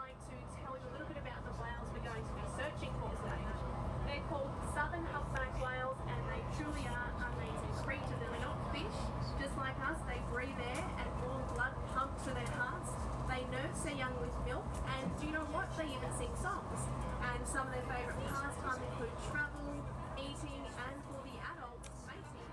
like to tell you a little bit about the whales we're going to be searching for today. They're called southern humpback whales, and they truly are amazing creatures. They're not fish, just like us. They breathe air and warm blood pumped to their hearts. They nurse their young with milk, and do you know what? They even sing songs. And some of their favourite pastimes include travel, eating, and for the adults, mating.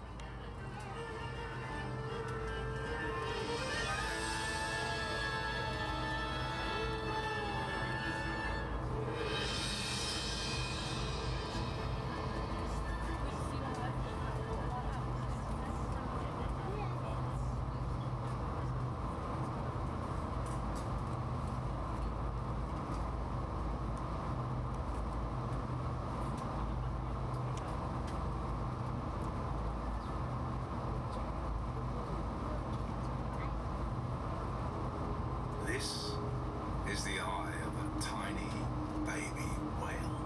This is the eye of a tiny baby whale.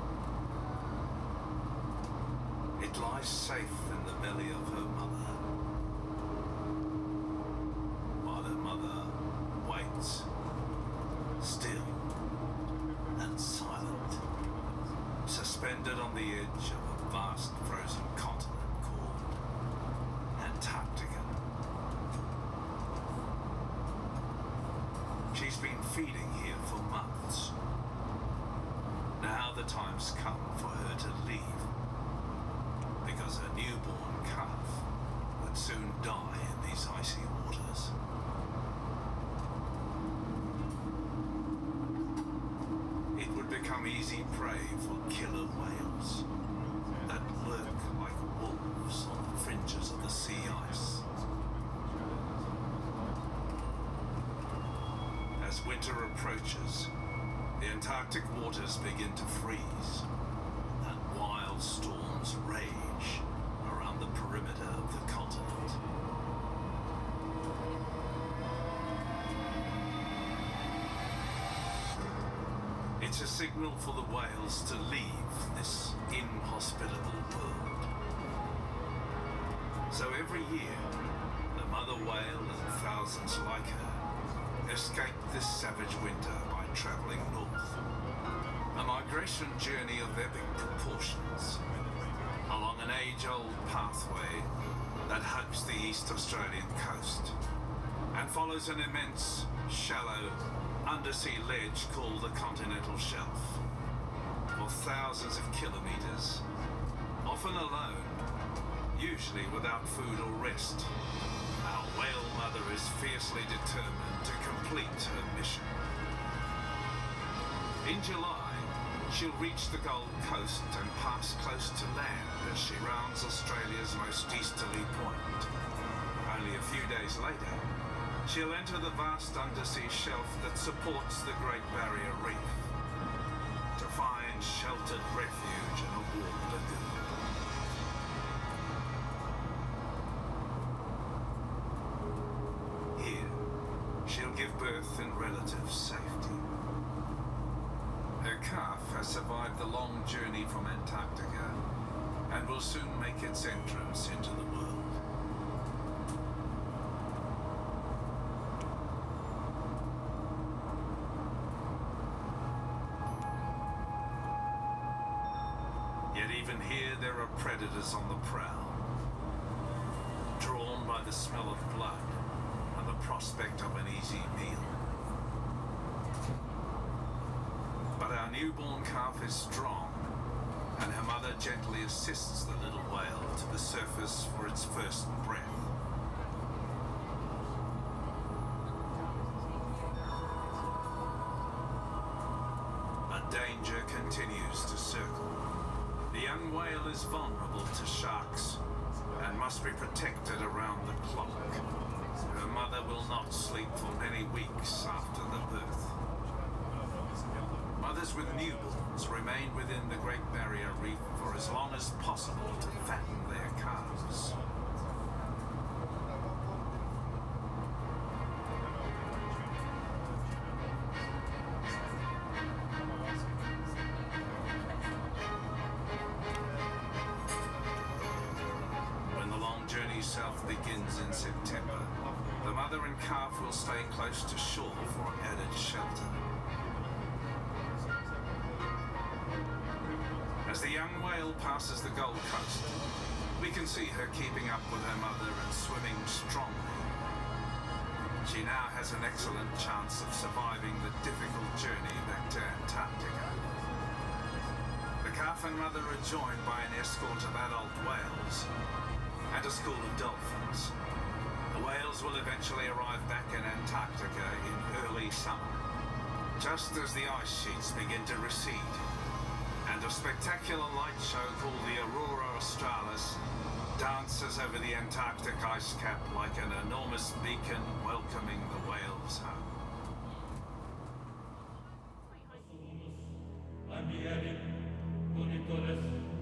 It lies safe in the belly of her mother, while her mother waits, still and silent, suspended on the edge of a vast frozen continent called Antarctica. She's been feeding here for months. Now the time's come for her to leave, because her newborn calf would soon die in these icy waters. It would become easy prey for killer whales that lurk like wolves on the fringes of the sea ice. As winter approaches, the Antarctic waters begin to freeze, and wild storms rage around the perimeter of the continent. It's a signal for the whales to leave this inhospitable world. So every year, the mother whale and thousands like her escape this savage winter by travelling north. A migration journey of epic proportions along an age-old pathway that hugs the East Australian coast and follows an immense, shallow, undersea ledge called the continental shelf. For thousands of kilometres, often alone, usually without food or rest, our whale mother is fiercely determined to complete her mission. In July, she'll reach the Gold Coast and pass close to land as she rounds Australia's most easterly point. Only a few days later, she'll enter the vast undersea shelf that supports the Great Barrier Reef to find sheltered refuge in a warm lagoon. She'll give birth in relative safety. Her calf has survived the long journey from Antarctica and will soon make its entrance into the world. Yet even here there are predators on the prowl, drawn by the smell of blood and the prospect of an easy meal. But our newborn calf is strong, and her mother gently assists the little whale to the surface for its first breath. But danger continues to circle. The young whale is vulnerable to sharks and must be protected around the clock. Her mother will not sleep for many weeks after the birth. Mothers with newborns remain within the Great Barrier Reef for as long as possible to fatten their calves. When the long journey south begins in September, the mother and calf will stay close to shore for added shelter. the young whale passes the Gold Coast, we can see her keeping up with her mother and swimming strongly. She now has an excellent chance of surviving the difficult journey back to Antarctica. The calf and mother are joined by an escort of adult whales and a school of dolphins. The whales will eventually arrive back in Antarctica in early summer, just as the ice sheets begin to recede, and a spectacular light show called the Aurora Australis dances over the Antarctic ice cap like an enormous beacon welcoming the whales home. Monitores